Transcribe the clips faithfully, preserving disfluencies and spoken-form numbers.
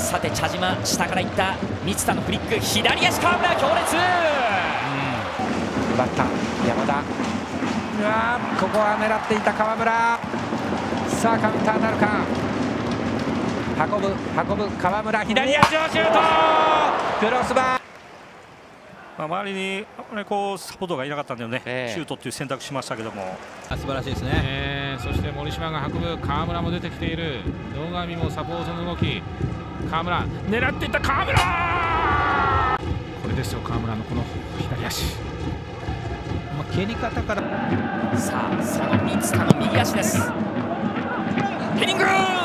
さて茶島、下からいった三田のフリック、左足川村強烈、 奪った山田、うわここは狙っていた川村、さあカウンターなるか、運ぶ運ぶ川村、左足をシュート、クロスバー。 まあ、周りにあまりこうサポートがいなかったんでね、 えー、 シュートっていう選択しましたけども、 素晴らしいですね、えー、そして森島が運ぶ、川村も出てきている、野上もサポートの動き、川村狙っていった川村、これですよ川村のこの左足、まあ、蹴り方から、 さあその三田の右足です、ヘディング、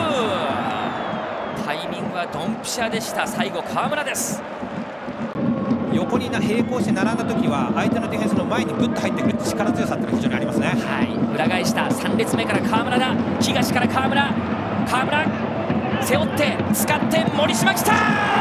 タイミングはドンピシャでした、最後川村です。 横に並行して並んだ時は相手のディフェンスの前にグッと入ってくる力強さっていうのが非常にありますね。 はい、裏返したさん列目から川村だ、東から川村、川村背負って使って森島来た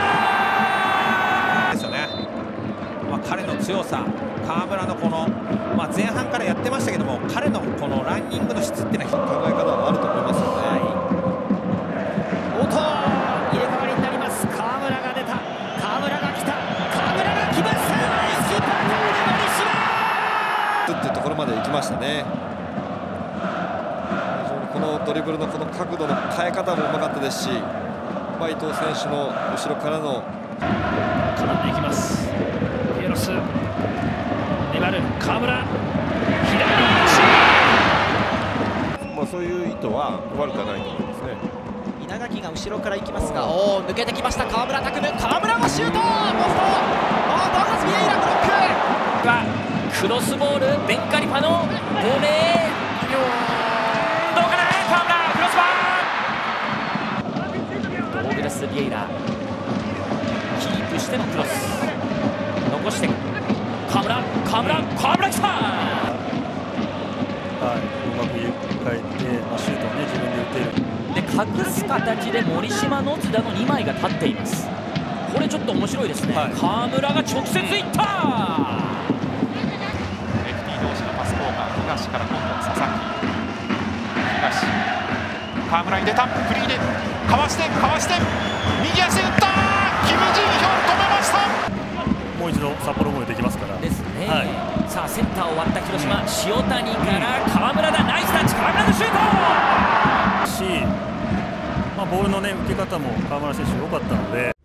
ですよね。まあ、彼の強さ、川村のこの、まあ、前半からやってましたけども、彼のこのランニングの質っていうのは考え方はあると思いますよね。はい、 音入れ替わりになります。川村が出た、川村が来た、川村が来ました、スーパーカーで森島っていうところまで行きましたね。非常にこのドリブルのこの角度の変え方もうまかったですし、まあ、伊藤選手の後ろからの絡んでいきます。ピエロス粘る川村、左足、 まあ、そういう意図は悪くはないと思いますね。 稲垣が後ろから行きますが、おお抜けてきました、川村拓夢、川村がシュート、ポスト、あーバーガスビエイラブロックはクロスボール、ベンカリファのボレー、どうかな、川村クロスバー、ドーグラス・ビエイラキープしてのクロス、残して川村、川村、川村来た、 はい、うまく変えて、まあ、シュートをね自分で打てる。 で隠す形で森島の津田のにまいが立っています。これちょっと面白いですね、はい、川村が直接いった、レフティー同士のパス交換、東から今度は佐々木、東川村に出た、フリーでかわしてかわして右足打った、キム・ジンヒョン止めました。 もう一度札幌もできますからですね、はい、さあセンターを割った広島、うん、塩谷から川村だ、ナイスタッチ、川村のシュートし、まあ、ボールの、ね、受け方も川村選手良かったので。